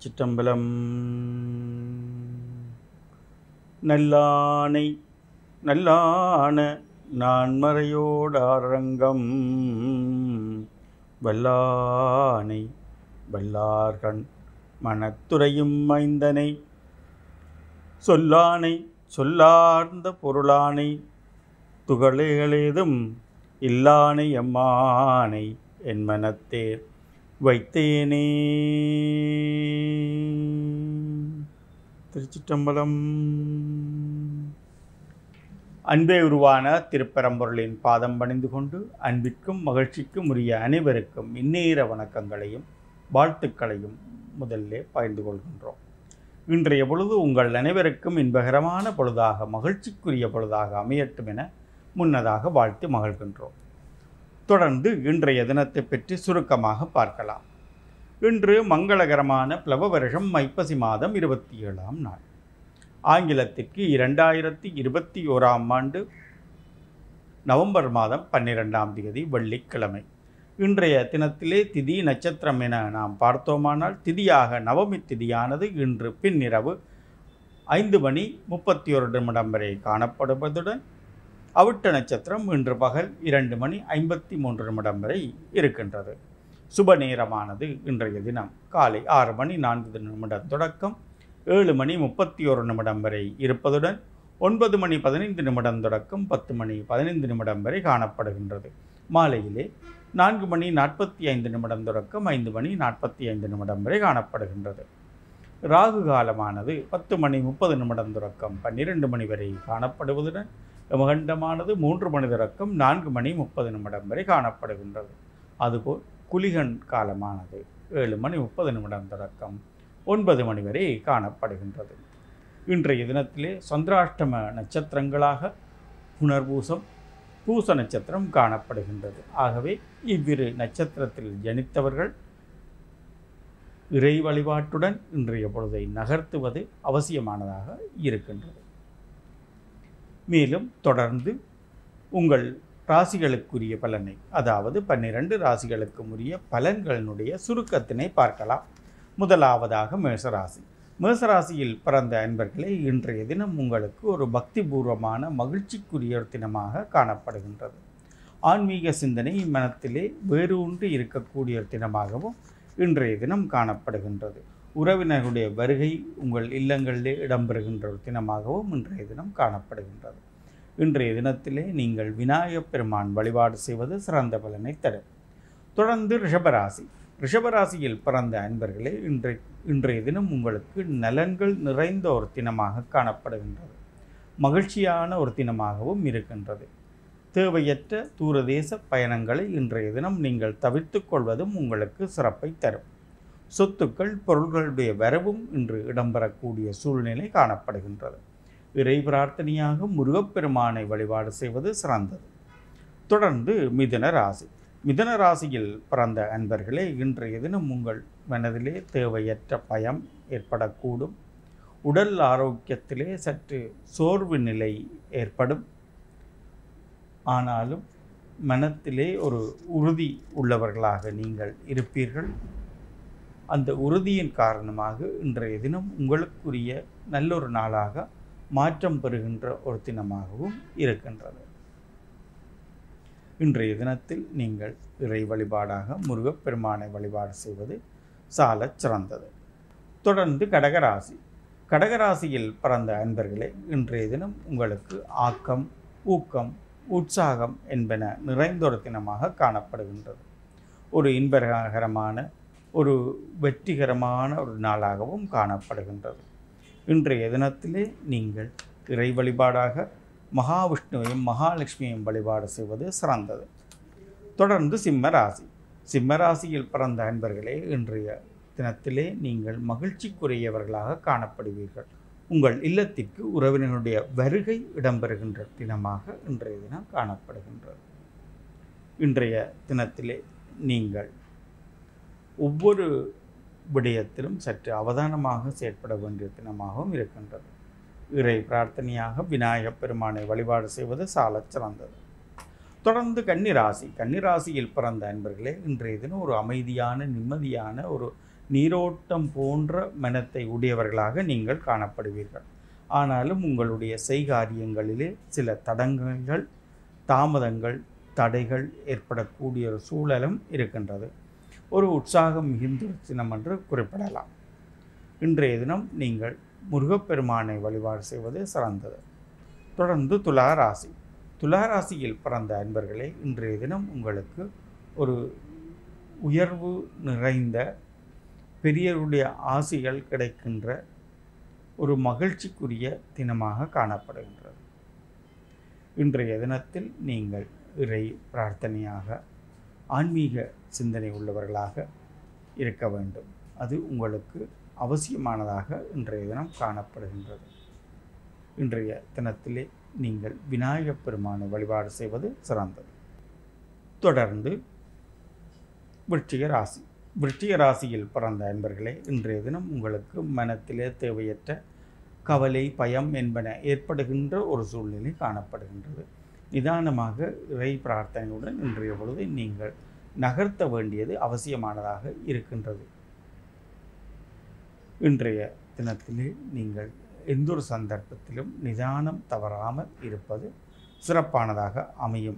திருச்சிற்றம்பலம். நல்லானை நல்லான நான்மறையோடாரங்கம் வல்லானை வல்லார்கண் மனத்துறையும் மைந்தனை சொல்லானை சொல்லார்ந்த பொருளானை துகளேகளேதும் இல்லானை எம்மானை என் மனத்தே வைத்தேனே. திருச்சிற்றம்பலம். அன்பே உருவான திருப்பரம்பொருளின் பாதம் பணிந்து கொண்டு அன்பிற்கும் மகிழ்ச்சிக்கும் உரிய அனைவருக்கும் இந்நேர வணக்கங்களையும் வாழ்த்துக்களையும் முதல்ல பகிர்ந்து கொள்கின்றோம். இன்றைய பொழுது உங்கள் அனைவருக்கும் இன்பகரமான பொழுதாக மகிழ்ச்சிக்குரிய பொழுதாக அமையட்டும் என முன்னதாக வாழ்த்து மகிழ்கின்றோம். தொடர்ந்து இன்றைய தினத்தை பற்றி சுருக்கமாக பார்க்கலாம். இன்று மங்களகரமான பிளவ வருஷம் ஐப்பசி மாதம் 27ஆம் நாள். ஆங்கிலத்திற்கு 2021ஆம் ஆண்டு நவம்பர் மாதம் 12ஆம் தேதி வெள்ளிக்கிழமை. இன்றைய தினத்திலே திதி நட்சத்திரம் என நாம் பார்த்தோமானால் திதியாக நவமி திதியானது இன்று பின்னிரவு 5:31 வரை காணப்படுவதுடன் அவிட்ட நட்சத்திரம் இன்று பகல் 2:53 வரை இருக்கின்றது. சுப நேரமானது இன்றைய தினம் காலை 6:04 தொடக்கம் 7:31 வரை இருப்பதுடன் 9:15 தொடக்கம் 10:15 வரை காணப்படுகின்றது. மாலையிலே 4:45 தொடக்கம் 5:45 வரை காணப்படுகின்றது. ராகு காலமானது 10:30 தொடக்கம் 12 வரை காணப்படுவதுடன் யமகண்டமானது 3 தொடக்கம் 4:30 வரை காணப்படுகின்றது. அதுபோல் குளிகன் காலமானது 7:30 தொடக்கம் 9 வரை காணப்படுகின்றது. இன்றைய தினத்திலே சந்திராஷ்டம நட்சத்திரங்களாக புனர்பூசம் பூச நட்சத்திரம் காணப்படுகின்றது. ஆகவே இவ்விரு நட்சத்திரத்தில் ஜனித்தவர்கள் இறை வழிபாட்டுடன் இன்றைய பொழுதை நகர்த்துவது அவசியமானதாக இருக்கின்றது. மேலும் தொடர்ந்து உங்கள் ராசிகளுக்குரிய பலனை, அதாவது 12 ராசிகளுக்கும் உரிய பலன்களினுடைய சுருக்கத்தினை பார்க்கலாம். முதலாவதாக மேஷராசி. மேஷராசியில் பிறந்த அன்பர்களே, இன்றைய தினம் உங்களுக்கு ஒரு பக்திபூர்வமான மகிழ்ச்சிக்குரிய தினமாக காணப்படுகின்றது. ஆன்மீக சிந்தனை மனத்திலே வேரூன்றி இருக்கக்கூடிய தினமாகவும் இன்றைய தினம் காணப்படுகின்றது. உறவினர்களுடைய வருகை உங்கள் இல்லங்களிலே இடம்பெறுகின்ற ஒரு தினமாகவும் இன்றைய தினம் காணப்படுகின்றது. இன்றைய தினத்திலே நீங்கள் விநாயகப் பெருமான் வழிபாடு செய்வது சிறந்த பலனை தரும். தொடர்ந்து ரிஷபராசி. ரிஷபராசியில் பிறந்த அன்பர்களே, இன்றைய தினம் உங்களுக்கு நலன்கள் நிறைந்த ஒரு தினமாக காணப்படுகின்றது. மகிழ்ச்சியான ஒரு தினமாகவும் இருக்கின்றது. தேவையற்ற தூரதேச பயணங்களை இன்றைய தினம் நீங்கள் தவிர்த்து கொள்வதும் உங்களுக்கு சிறப்பை தரும். சொத்துக்கள் பொருள்களுடைய வரவும் இன்று இடம்பெறக்கூடிய சூழ்நிலை காணப்படுகின்றது. இறை பிரார்த்தனையாக முருகப்பெருமானை வழிபாடு செய்வது சிறந்தது. தொடர்ந்து மிதுன ராசி. மிதுன ராசியில் பிறந்த அன்பர்களே, இன்றைய தினம் உங்கள் மனதிலே தேவையற்ற பயம் ஏற்படக்கூடும். உடல் ஆரோக்கியத்திலே சற்று சோர்வு நிலை ஏற்படும். ஆனாலும் மனத்திலே ஒரு உறுதி உள்ளவர்களாக நீங்கள் இருப்பீர்கள். அந்த உறுதியின் காரணமாக இன்றைய தினம் உங்களுக்குரிய நல்லொரு நாளாக மாற்றம் பெறுகின்ற ஒரு தினமாகவும் இருக்கின்றது. இன்றைய தினத்தில் நீங்கள் இறை வழிபாடாக முருகப்பெருமானை வழிபாடு செய்வது சாலச் சிறந்தது. தொடர்ந்து கடகராசி. கடகராசியில் பிறந்த அன்பர்களே, இன்றைய தினம் உங்களுக்கு ஆக்கம், ஊக்கம், உற்சாகம் என்பன நிறைந்த ஒரு தினமாக காணப்படுகின்றது. ஒரு இன்பகரமான ஒரு வெற்றிகரமான ஒரு நாளாகவும் காணப்படுகின்றது. இன்றைய தினத்திலே நீங்கள் இறை வழிபாடாக மகாவிஷ்ணுவையும் மகாலட்சுமியையும் வழிபாடு செய்வது சிறந்தது. தொடர்ந்து சிம்மராசி. சிம்மராசியில் பிறந்த அன்பர்களே, இன்றைய தினத்திலே நீங்கள் மகிழ்ச்சிக்குரியவர்களாக காணப்படுவீர்கள். உங்கள் இல்லத்திற்கு உறவினர்களுடைய வருகை இடம்பெறுகின்ற தினமாக இன்றைய தினம் காணப்படுகின்றது. இன்றைய தினத்திலே நீங்கள் ஒவ்வொரு விடயத்திலும் சற்று அவதானமாக செயற்பட வேண்டிய தினமாகவும் இருக்கின்றது. இறை பிரார்த்தனையாக விநாயகப் பெருமானை வழிபாடு செய்வது சாலச் சிறந்தது. தொடர்ந்து கன்னிராசி. கன்னிராசியில் பிறந்த அன்பர்களே, இன்றைய தினம் ஒரு அமைதியான நிம்மதியான ஒரு நீரோட்டம் போன்ற மனத்தை உடையவர்களாக நீங்கள் காணப்படுவீர்கள். ஆனாலும் உங்களுடைய செய்காரியங்களிலே சில தடங்கல்கள், தாமதங்கள், தடைகள் ஏற்படக்கூடிய ஒரு சூழலும் இருக்கின்றது. ஒரு உற்சாகம் மிகுந்த தினம் என்று குறிப்பிடலாம். இன்றைய தினம் நீங்கள் முருகப்பெருமானை வழிபாடு செய்வது சிறந்தது. தொடர்ந்து துளாராசி. துளாராசியில் பிறந்த அன்பர்களே, இன்றைய தினம் உங்களுக்கு ஒரு உயர்வு நிறைந்த பெரியவருடைய ஆசிகள் கிடைக்கின்ற ஒரு மகிழ்ச்சிக்குரிய தினமாக காணப்படுகின்றது. இன்றைய தினத்தில் நீங்கள் இறை பிரார்த்தனையாக ஆன்மீக சிந்தனை உள்ளவர்களாக இருக்க வேண்டும். அது உங்களுக்கு அவசியமானதாக இன்றைய தினம் காணப்படுகின்றது. இன்றைய தினத்திலே நீங்கள் விநாயகப் பெருமானை வழிபாடு செய்வது சிறந்தது. தொடர்ந்து விருச்சிக ராசி. விருச்சிக ராசியில் பிறந்த அன்பர்களே, இன்றைய தினம் உங்களுக்கு மனத்திலே தேவையற்ற கவலை, பயம் என்பன ஏற்படுகின்ற ஒரு சூழ்நிலை காணப்படுகின்றது. நிதானமாக இறை பிரார்த்தனையுடன் இன்றைய பொழுது நீங்கள் நகர்த்த வேண்டியது அவசியமானதாக இருக்கின்றது. இன்றைய தினத்திலே நீங்கள் எந்த ஒரு சந்தர்ப்பத்திலும் நிதானம் தவறாமல் இருப்பது சிறப்பானதாக அமையும்.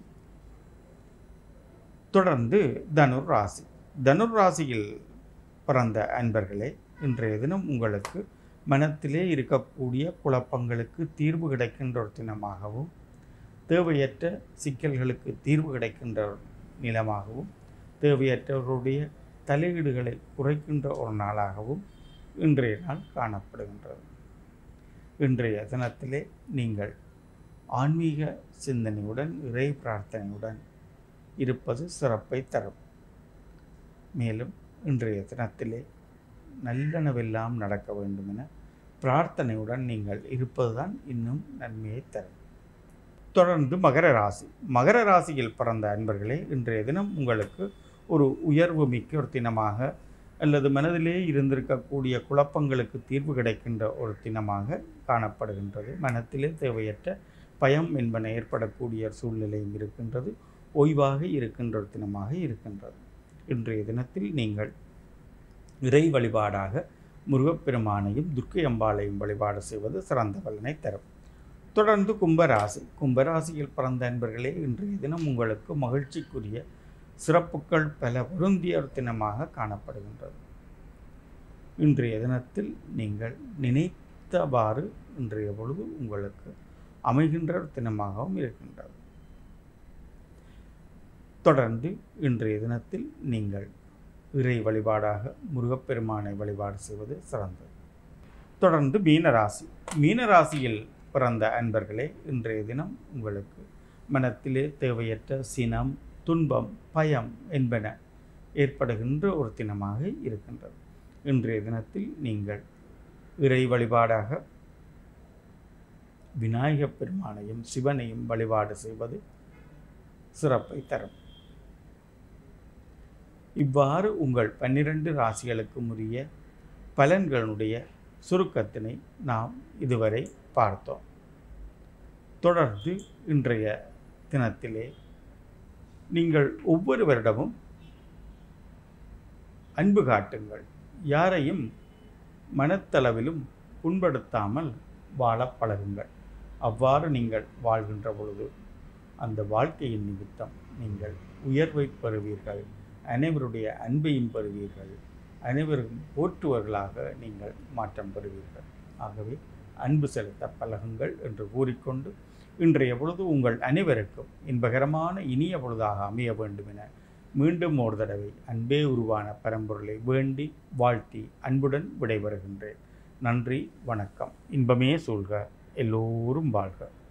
தொடர்ந்து தனுர் ராசி. தனுர் ராசியில் பிறந்த அன்பர்களே, இன்றைய தினம் உங்களுக்கு மனத்திலே இருக்கக்கூடிய குழப்பங்களுக்கு தீர்வு கிடைக்கின்ற ஒரு தினமாகவும், தேவையற்ற சிக்கல்களுக்கு தீர்வு கிடைக்கின்ற ஒரு நிலமாகவும், தேவையற்றவருடைய தலையீடுகளை குறைக்கின்ற ஒரு நாளாகவும் இன்றைய நாள் காணப்படுகின்றது. இன்றைய தினத்திலே நீங்கள் ஆன்மீக சிந்தனையுடன் இறை பிரார்த்தனையுடன் இருப்பது சிறப்பை தரும். மேலும் இன்றைய தினத்திலே நல்லனவெல்லாம் நடக்க வேண்டும் என பிரார்த்தனையுடன் நீங்கள் இருப்பதுதான் இன்னும் நன்மையை தரும். தொடர்ந்து மகர ராசி. மகர ராசியில் பிறந்த அன்பர்களே, இன்றைய தினம் உங்களுக்கு ஒரு உயர்வு மிக்க ஒரு தினமாக அல்லது மனதிலே இருந்திருக்கக்கூடிய குழப்பங்களுக்கு தீர்வு கிடைக்கின்ற ஒரு தினமாக காணப்படுகின்றது. மனத்திலே தேவையற்ற பயம் என்பன ஏற்படக்கூடிய சூழ்நிலையும் இருக்கின்றது. ஓய்வாக இருக்கின்ற ஒரு தினமாக இருக்கின்றது. இன்றைய தினத்தில் நீங்கள் இறை வழிபாடாக முருகப்பெருமானையும் துர்க்கை அம்பாளையும் வழிபாடு செய்வது சிறந்த பலனை தரும். தொடர்ந்து கும்பராசி. கும்பராசியில் பிறந்த அன்பர்களே, இன்றைய தினம் உங்களுக்கு மகிழ்ச்சிக்குரிய சிறப்புகள் பல பொருந்திய ஒரு தினமாக காணப்படுகின்றது. இன்றைய தினத்தில் நீங்கள் நினைத்தவாறு இன்றைய பொழுது உங்களுக்கு அமைகின்ற ஒரு தினமாகவும் இருக்கின்றது. தொடர்ந்து இன்றைய தினத்தில் நீங்கள் இறை வழிபாடாக முருகப்பெருமானை வழிபாடு செய்வது சிறந்தது. தொடர்ந்து மீனராசி. மீனராசியில் பிறந்த அன்பர்களே, இன்றைய தினம் உங்களுக்கு மனத்திலே தேவையற்ற சினம், துன்பம், பயம் என்பன ஏற்படுகின்ற ஒரு தினமாக இருக்கின்றது. இன்றைய தினத்தில் நீங்கள் இறை வழிபாடாக விநாயகப் பெருமானையும் சிவனையும் வழிபாடு செய்வது சிறப்பை தரும். இவ்வாறு உங்கள் 12 ராசிகளுக்கும் உரிய பலன்களுடைய சுருக்கத்தினை நாம் இதுவரை பார்த்தோம். தொடர்ந்து இன்றைய தினத்திலே நீங்கள் ஒவ்வொரு வருடமும் அன்பு காட்டுங்கள். யாரையும் மனத்தளவிலும் புண்படுத்தாமல் வாழ பழகுங்கள். அவ்வாறு நீங்கள் வாழ்கின்ற பொழுது அந்த வாழ்க்கையின் நிமித்தம் நீங்கள் உயர்வை பெறுவீர்கள், அனைவருடைய அன்பையும் பெறுவீர்கள், அனைவரும் போற்றுவர்களாக நீங்கள் மாற்றம் பெறுவீர்கள். ஆகவே அன்பு செலுத்த பழகுங்கள் என்று கூறிக்கொண்டு இன்றைய பொழுது உங்கள் அனைவருக்கும் இன்பகரமான இனிய பொழுதாக அமைய வேண்டும் என மீண்டும் ஒரு தடவை அன்பே உருவான பரம்பொருளை வேண்டி வாழ்த்தி அன்புடன் விடைபெறுகின்றேன். நன்றி, வணக்கம். இன்பமே சூழ்க, எல்லோரும் வாழ்க.